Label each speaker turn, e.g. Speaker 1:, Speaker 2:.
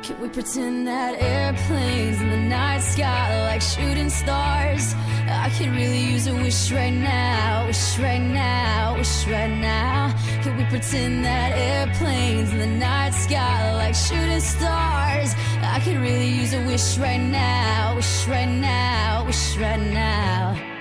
Speaker 1: Can we pretend that airplanes in the night sky are like shooting stars? I could really use a wish right now, wish right now, wish right now. Can we pretend that airplanes in the night sky are like shooting stars? I could really use a wish right now, wish right now, wish right now.